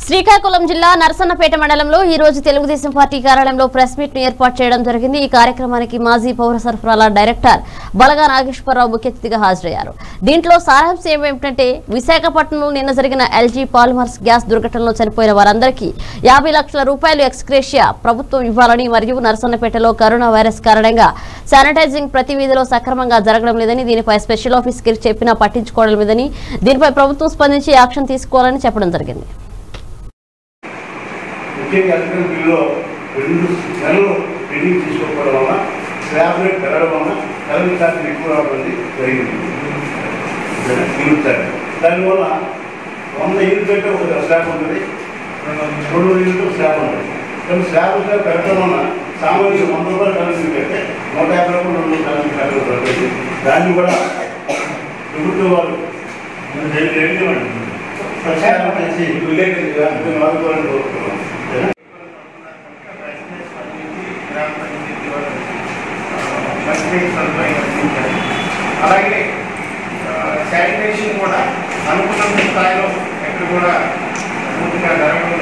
శ్రీకాకుళం జిల్లా నరసన్నపేట మండలంలో ఈ రోజు తెలుగుదేశం పార్టీ కార్యాలయంలో ప్రెస్ మీట్ ను ఏర్పాటు చేయడం జరిగింది। ఈ కార్యక్రమానికి మాజీ పౌర సరఫరాల డైరెక్టర్ బలగా నాగేశ్వరరావు ముఖ్య అతిథిగా హాజరయ్యారు। దీంట్లో సారాంశం ఏమిటంటే విశాఖపట్నంలో నిన్న జరిగిన ఎల్జీ పాలిమర్స్ గ్యాస్ దుర్ఘటనలో చనిపోయిన వారందరికీ 50 లక్షల రూపాయలు ఎక్స్గ్రేషియా ప్రభుత్వం ఇవ్వాలని మరియు నరసన్నపేటలో కరోనా వైరస్ కారణంగా శానిటైజింగ్ ప్రతి వీధిలో సక్రమంగా జరగడం లేదని దీనిపై స్పెషల్ ఆఫీసర్కి చెప్పినా పట్టించుకోవడం లేదని దీనిపై ప్రభుత్వం స్పందించి యాక్షన్ తీసుకోవాలని చెప్పడం జరిగింది। బిల్లులో 2 నెలలు పెండింగ్ తీసుకోవడం వల్ల స్లాబ్ రేట్ పెరగడం వల్ల కరెంట్ ఛార్జీలు ఎక్కువ రావడం జరిగింది। దానివల్ల 100 యూనిట్ అయితే ఒక స్లాబ్ ఉంటుంది, 200 యూనిట్లు స్లాబ్ ఉంటుంది। కానీ స్లాబ్ పెరగడం వల్ల సామాన్యులు 100 రూపాయలు కరెంట్ పెడితే 150 రూపాయలు కరెంట్ పెట్టాలి। దాన్ని కూడా ప్రభుత్వం వారు ప్రచారం చేసి విలేకరులుగా ఆదుకోవాలని కోరుతున్నాం। అలాగే శానిటేషన్ కూడా అనుకున్న స్థాయిలో ఎక్కడ కూడా పూర్తిగా జరగడం